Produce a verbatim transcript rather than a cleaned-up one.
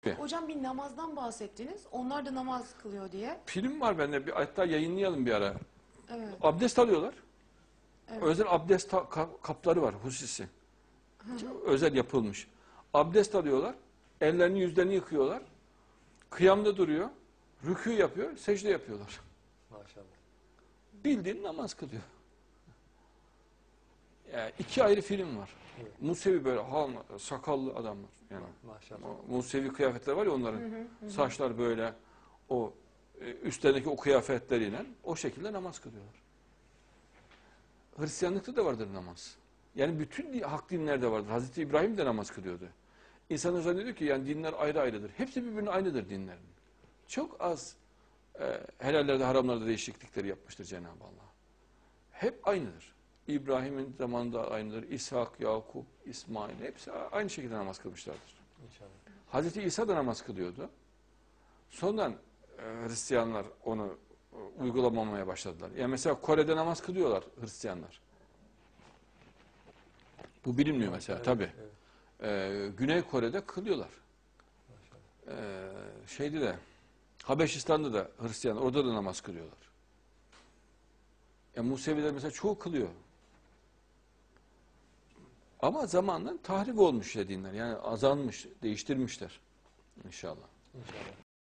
Hocam bir namazdan bahsettiniz. Onlar da namaz kılıyor diye. Film var bende. Bir, hatta yayınlayalım bir ara. Evet. Abdest alıyorlar. Evet. Özel abdest ta- ka- kapları var. Husisi. Özel yapılmış. Abdest alıyorlar. Ellerini yüzlerini yıkıyorlar. Kıyamda duruyor. Rükû yapıyor. Secde yapıyorlar. Maşallah. Bildiğin namaz kılıyor. Yani iki ayrı film var. Evet. Musevi böyle halma, sakallı adamlar. Yani Maşallah. o Musevi kıyafetler var ya onların. Hı hı, hı. Saçlar böyle o e, üstlerindeki o kıyafetleriyle o şekilde namaz kılıyorlar. Hristiyanlıkta da vardır namaz. Yani bütün hak dinlerde vardır. Hazreti İbrahim de namaz kılıyordu. İnsanlar zannediyor ki yani dinler ayrı ayrıdır. Hepsi birbirine aynıdır dinlerin. Çok az e, helallerde haramlarda değişiklikleri yapmıştır Cenab-ı Allah. Hep aynıdır. İbrahim'in zamanında aynıdır. İshak, Yakup, İsmail hepsi aynı şekilde namaz kılmışlardır. İnşallah. Hazreti İsa da namaz kılıyordu. Sonradan e, Hristiyanlar onu e, uygulamamaya başladılar. Yani mesela Kore'de namaz kılıyorlar Hristiyanlar. Bu bilinmiyor mesela Evet, tabii. evet. Ee, Güney Kore'de kılıyorlar. Ee, şeyde de Habeşistan'da da Hristiyan orada da namaz kılıyorlar. E, Museviler mesela çoğu kılıyor. Ama zamanla tahrip olmuş ya dinler. Yani azalmış, değiştirmişler. İnşallah. İnşallah.